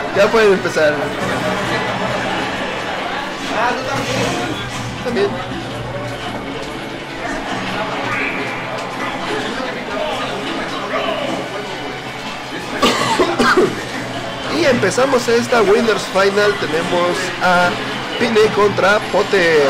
Ya pueden empezar. También. Y empezamos esta Winners Final. Tenemos a Pine contra Potter.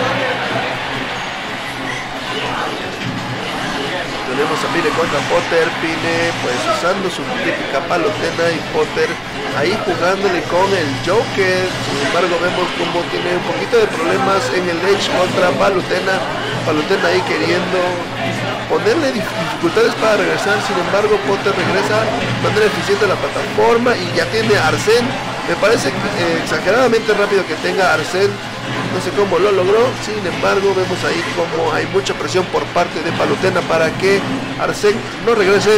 Tenemos a Pine contra Potter. Pine pues usando su típica palutena y Potter ahí jugándole con el Joker. Sin embargo vemos como tiene un poquito de problemas en el Edge contra Palutena. Palutena ahí queriendo ponerle dificultades para regresar. Sin embargo Potter regresa de manera eficiente a la plataforma y ya tiene a Arsene. Me parece exageradamente rápido que tenga Arsene. No sé cómo lo logró, sin embargo vemos ahí como hay mucha presión por parte de Palutena para que Arsene no regrese.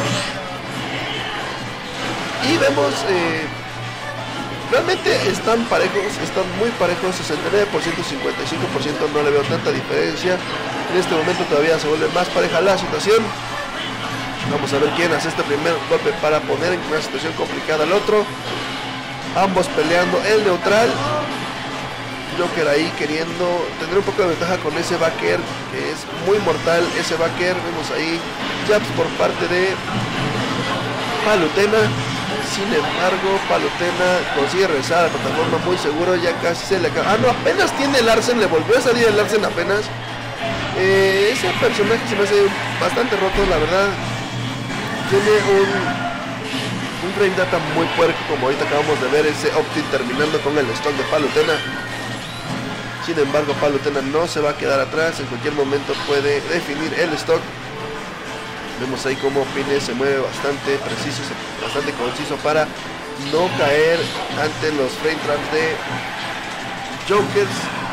Y vemos, realmente están parejos, están muy parejos, 69%, 55%, no le veo tanta diferencia. En este momento todavía se vuelve más pareja la situación. Vamos a ver quién hace este primer golpe para poner en una situación complicada al otro. Ambos peleando el neutral. Joker ahí queriendo tener un poco de ventaja con ese backer que es muy mortal. Ese backer, vemos ahí jabs por parte de Palutena. Sin embargo Palutena consigue regresar a la plataforma muy seguro. Ya casi se le acaba. Ah no, apenas tiene el Arsene, le volvió a salir el Arsene apenas. Ese personaje se me hace bastante roto, la verdad. Tiene un frame data muy puerco, como ahorita acabamos de ver ese Opti terminando con el stock de Palutena. Sin embargo Palutena no se va a quedar atrás, en cualquier momento puede definir el stock. Vemos ahí como Pine se mueve bastante preciso, bastante conciso para no caer ante los frame traps de Jokers.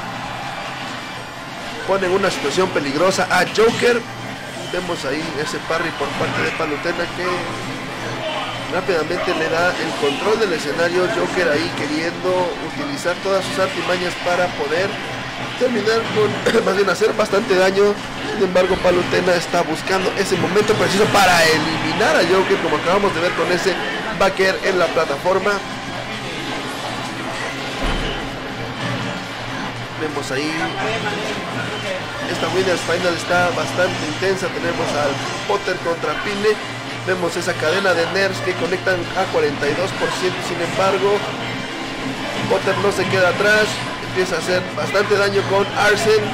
Ponen una situación peligrosa a Joker. Vemos ahí ese parry por parte de Palutena que rápidamente le da el control del escenario. Joker ahí queriendo utilizar todas sus artimañas para poder terminar con, más bien hacer bastante daño. Sin embargo Palutena está buscando ese momento preciso para eliminar a Joker, como acabamos de ver con ese backer en la plataforma. Vemos ahí esta Winners Final está bastante intensa. Tenemos al Potter contra Pine. Vemos esa cadena de nerfs que conectan a 42%. Sin embargo Potter no se queda atrás, empieza a hacer bastante daño con Arsene.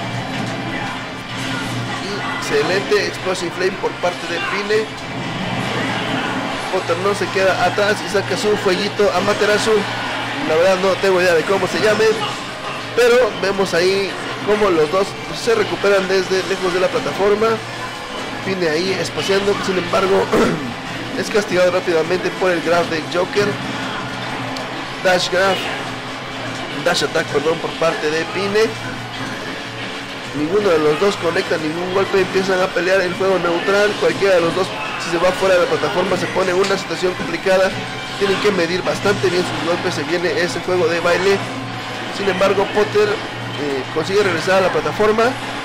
Y excelente Explosive Flame por parte de Pine. Potter no se queda atrás y saca su fueguito Amaterasu. La verdad no tengo idea de cómo se llame, pero vemos ahí como los dos se recuperan desde lejos de la plataforma. Pine ahí espaciando, sin embargo es castigado rápidamente por el grab de Joker. Dash attack, perdón, por parte de Pine. Ninguno de los dos conecta ningún golpe, empiezan a pelear el juego neutral. Cualquiera de los dos, si se va fuera de la plataforma, se pone en una situación complicada. Tienen que medir bastante bien sus golpes, se viene ese juego de baile. Sin embargo Potter consigue regresar a la plataforma.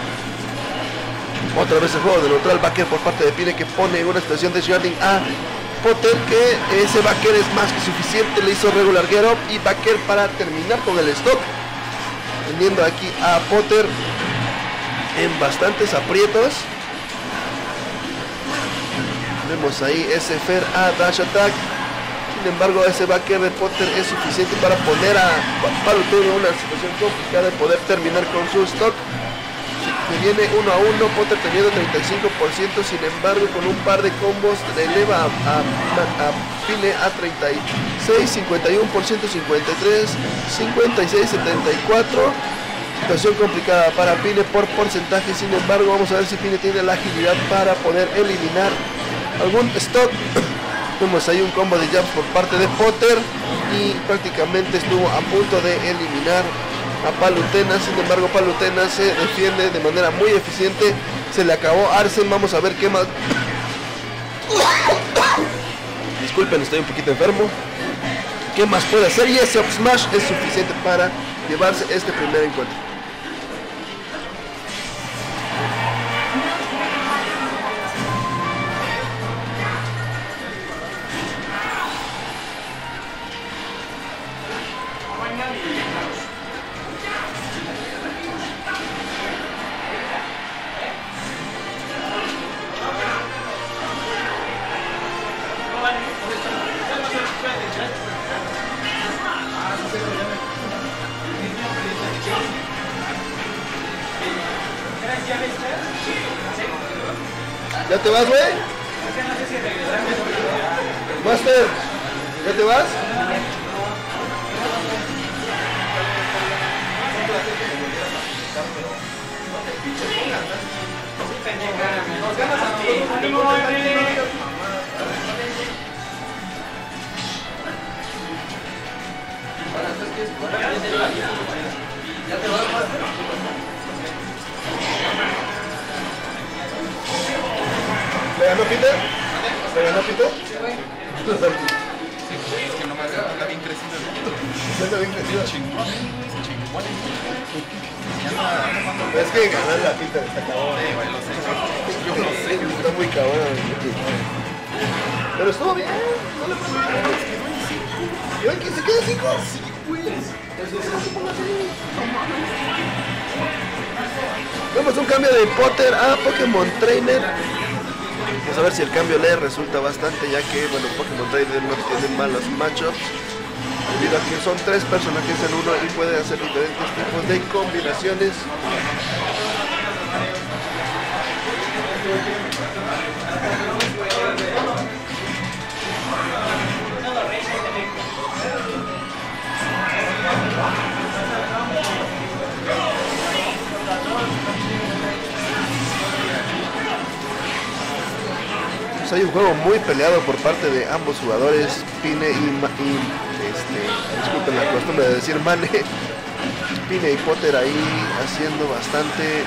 Otra vez el juego de neutral, backer por parte de Pine que pone en una situación de shielding a Potter, que ese backer es más que suficiente. Le hizo regular get up y backer para terminar con el stock, teniendo aquí a Potter en bastantes aprietos. Vemos ahí ese fair a dash attack. Sin embargo ese backer de Potter es suficiente para poner a Palutena en una situación complicada de poder terminar con su stock. Se viene 1 a 1, Potter teniendo 35%, sin embargo con un par de combos le eleva a Pine a 36, 51%, 53, 56, 74. Situación complicada para Pine por porcentaje. Sin embargo vamos a ver si Pine tiene la agilidad para poder eliminar algún stock. Vemos ahí un combo de jabs por parte de Potter y prácticamente estuvo a punto de eliminar a Palutena. Sin embargo Palutena se defiende de manera muy eficiente. Se le acabó Arsene, vamos a ver qué más. Disculpen, estoy un poquito enfermo. ¿Qué más puede hacer? Y ese up smash es suficiente para llevarse este primer encuentro. ¿Ya te vas, güey? Master, ¿ya te vas? ¿Ya te vas, Master? ¿Le ganó Peter? ¿Le ganó Peter? Sí, güey. Es que no me hace, anda bien crecido. Anda bien crecido. Chingón. Es que ganar la Peter está cabrón. Sí, güey, lo sé. Yo lo sé. Está muy cabrón. Pero estuvo bien. No le fue bien. ¿Y hoy quién se queda 5? Sí, güey. Vemos un cambio de Potter a Pokémon Trainer. Vamos a ver si el cambio le resulta bastante, ya que bueno, Pokémon Trainer no tiene malos matchups, debido a que son 3 personajes en uno y puede hacer diferentes tipos de combinaciones. Pues hay un juego muy peleado por parte de ambos jugadores, Pine disculpen la costumbre de decir Mane. Pine y Potter ahí haciendo bastante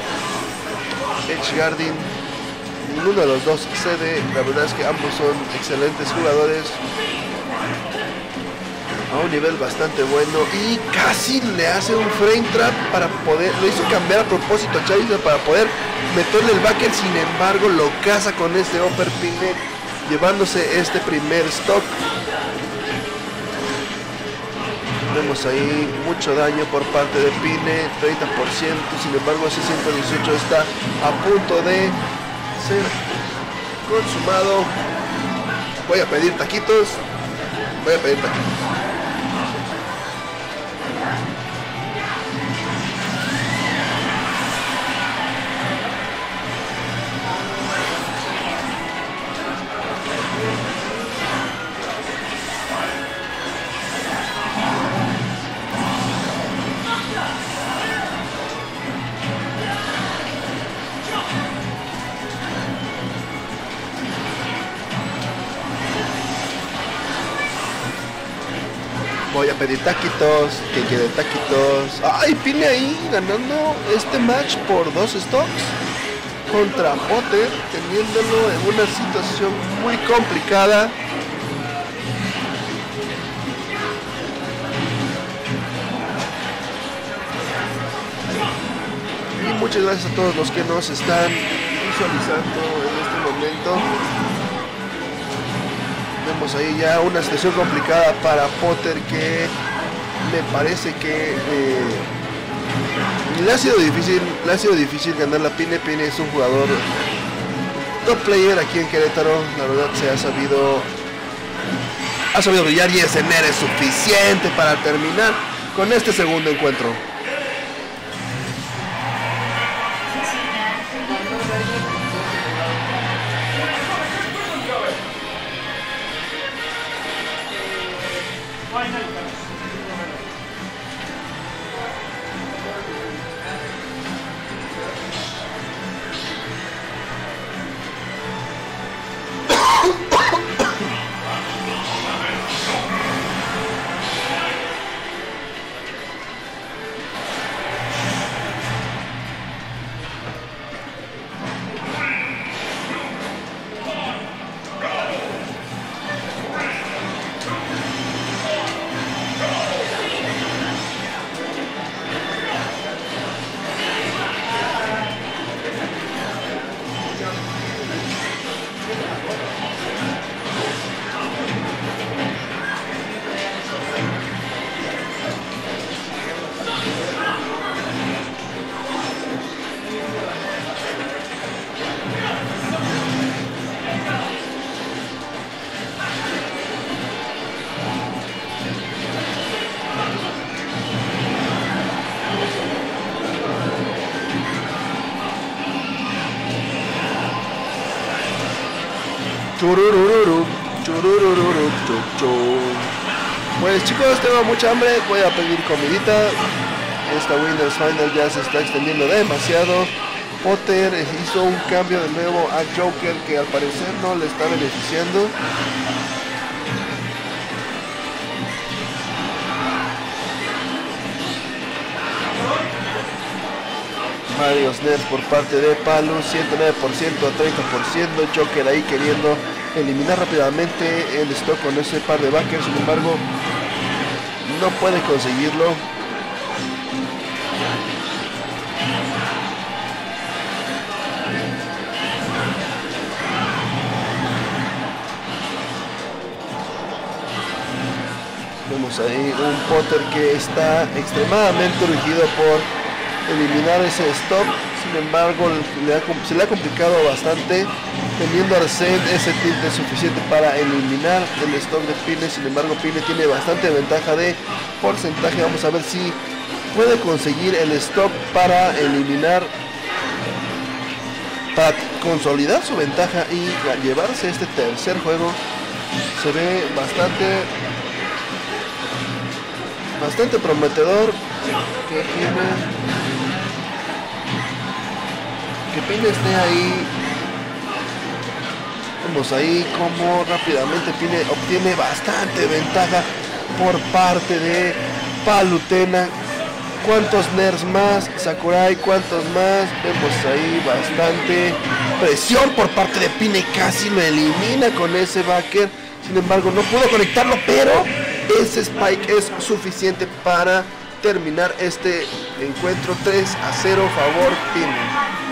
edge guarding. Ninguno de los dos cede, la verdad es que ambos son excelentes jugadores a un nivel bastante bueno, y casi le hace un frame trap para poder, lo hizo cambiar a propósito a Charizard para poder meterle el backer, sin embargo lo caza con este upper Pine, llevándose este primer stock. Vemos ahí mucho daño por parte de Pine, 30%, sin embargo ese 118 está a punto de ser consumado. Voy a pedir taquitos. Voy a pedir taquitos. ¿Quién quiere taquitos? ¡Ay! Pine ahí ganando este match por 2 stocks contra Potter, teniéndolo en una situación muy complicada. Y muchas gracias a todos los que nos están visualizando en este momento. Vemos ahí ya una situación complicada para Potter, que me parece que le ha sido difícil ganar la Pine. Pine es un jugador top player aquí en Querétaro, la verdad se ha sabido brillar, y ese NER es suficiente para terminar con este segundo encuentro. Chururururu, chururururu, Pues chicos, tengo mucha hambre, voy a pedir comidita. Esta Winners Final ya se está extendiendo demasiado. Potter hizo un cambio de nuevo a Joker que al parecer no le está beneficiando. Varios nerfs por parte de Palus, 109% a 30%. Joker ahí queriendo eliminar rápidamente el stock con ese par de backers, sin embargo no puede conseguirlo. Vemos ahí un Potter que está extremadamente urgido por eliminar ese stop, sin embargo se le ha complicado bastante, teniendo Arsene ese tilt suficiente para eliminar el stop de Pine. Sin embargo Pine tiene bastante ventaja de porcentaje. Vamos a ver si puede conseguir el stop para eliminar, para consolidar su ventaja y llevarse este tercer juego. Se ve bastante prometedor que Pine esté ahí. Vemos ahí como rápidamente Pine obtiene bastante ventaja por parte de Palutena. ¿Cuántos nerfs más? Sakurai, ¿cuántos más? Vemos ahí bastante presión por parte de Pine, casi lo elimina con ese backer. Sin embargo no pudo conectarlo, pero ese spike es suficiente para terminar este encuentro. 3-0 favor Pine.